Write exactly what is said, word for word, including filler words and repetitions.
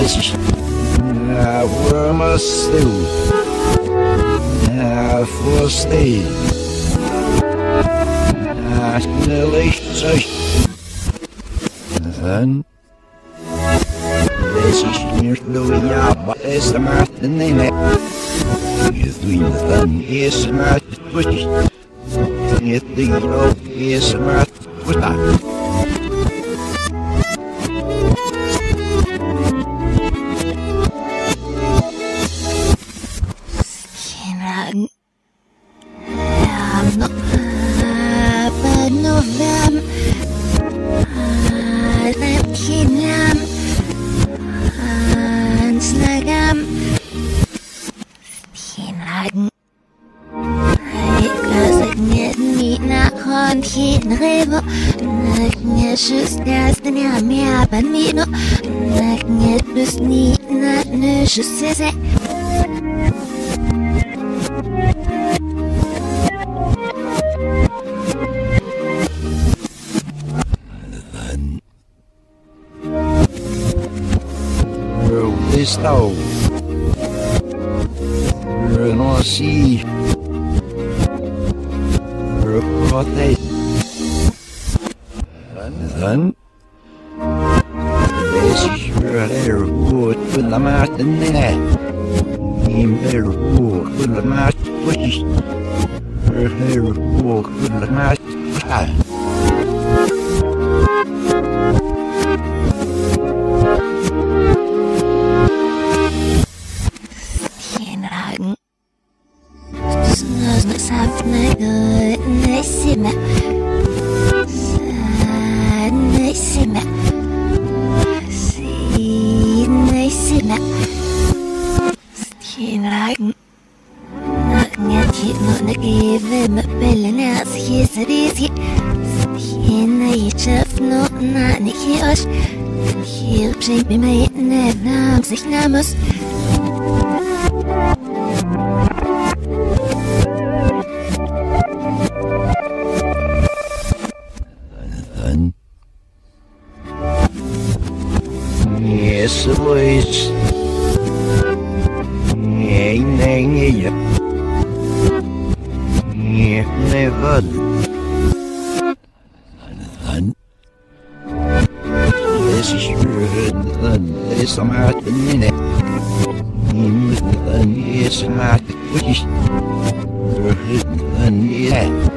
Where must do? For stay. Nearly so. Then this is near Louis, but it's the math in the net. Is doing the thing is math with it. It the love is math with that. Just as the name of a needle, like it was neat, not nutritious, is it? Then, through this though, through no sea, through what they. Then, this is very good with the mat in there. I'm very good with the mat, which is very good with the mat. Snooze myself, my good, nice in it. Nice-ime, see, nice-ime. Stjärnragen, nagnet no nagive me bellenas hisarisi. Stjärna I chef no nani hios. Hilp sig med mig när nam sig namus. Yes, it was. Yeah, yeah, yeah, never. And this is good. Then this I'm out the minute. Then yes, I'm out the quickest. Then yeah.